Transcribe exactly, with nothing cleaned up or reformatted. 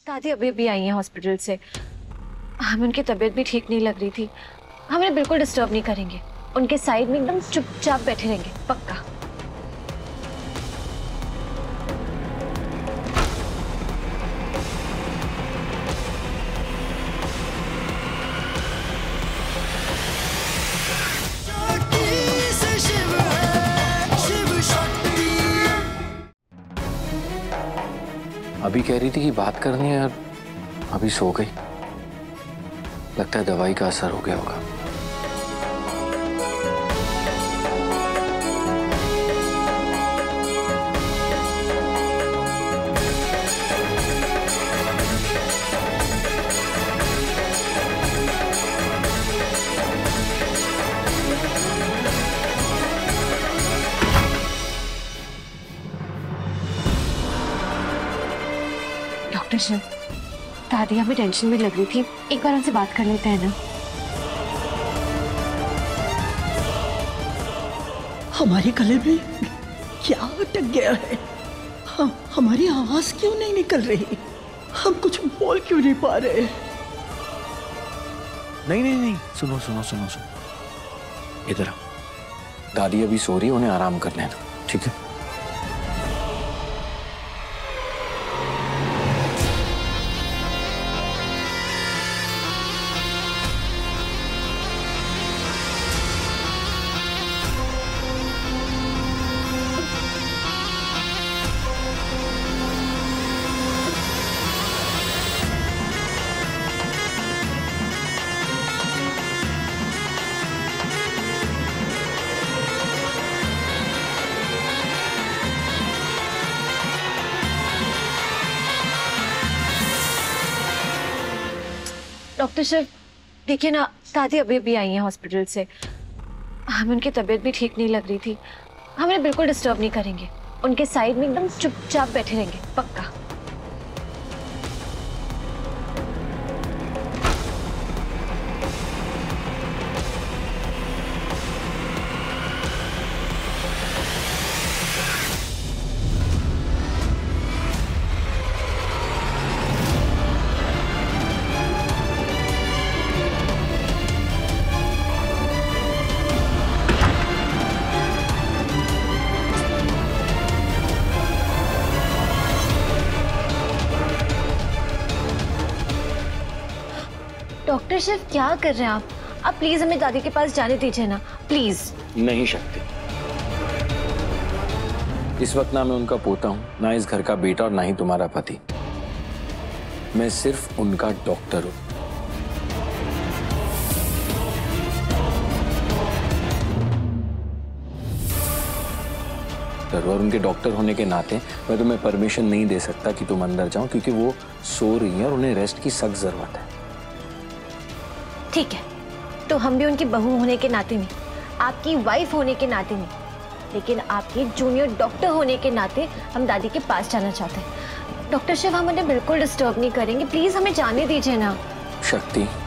दादी अभी भी आई हैं हॉस्पिटल से। हमें उनकी तबीयत भी ठीक नहीं लग रही थी। हमें बिल्कुल डिस्टर्ब नहीं करेंगे, उनके साइड में एकदम चुपचाप बैठे रहेंगे, पक्का। अभी कह रही थी कि बात करनी है, अभी सो गई। लगता है दवाई का असर हो गया होगा। डॉक्टर शिव, दादी हमें टेंशन में लग रही थी, एक बार उनसे बात कर लेते हैं ना। हमारे गले में क्या अटक गया है? हम हमारी आवाज क्यों नहीं निकल रही? हम कुछ बोल क्यों नहीं पा रहे? नहीं नहीं नहीं, सुनो सुनो सुनो सुनो, इधर आओ। दादी अभी सो रही है, उन्हें आराम करने दो, ठीक है? डॉक्टर शिव, देखिए ना, दादी अभी भी आई हैं हॉस्पिटल से। हमें उनकी तबीयत भी ठीक नहीं लग रही थी। हमें बिल्कुल डिस्टर्ब नहीं करेंगे, उनके साइड में एकदम चुपचाप बैठे रहेंगे, पक्का। डॉक्टर शिव, क्या कर रहे हैं आप? आप प्लीज हमें दादी के पास जाने दीजिए ना, प्लीज। नहीं शक्ति, इस वक्त ना मैं उनका पोता हूं, ना इस घर का बेटा और ना ही तुम्हारा पति। मैं सिर्फ उनका डॉक्टर हूं। और उनके डॉक्टर होने के नाते मैं तुम्हें परमिशन नहीं दे सकता कि तुम अंदर जाओ, क्योंकि वो सो रही हैं और उन्हें रेस्ट की सख्त जरूरत है। ठीक है, तो हम भी उनकी बहू होने के नाते नहीं, आपकी वाइफ होने के नाते नहीं, लेकिन आपके जूनियर डॉक्टर होने के नाते हम दादी के पास जाना चाहते हैं। डॉक्टर शिव, हम उन्हें बिल्कुल डिस्टर्ब नहीं करेंगे, प्लीज हमें जाने दीजिए ना। शक्ति,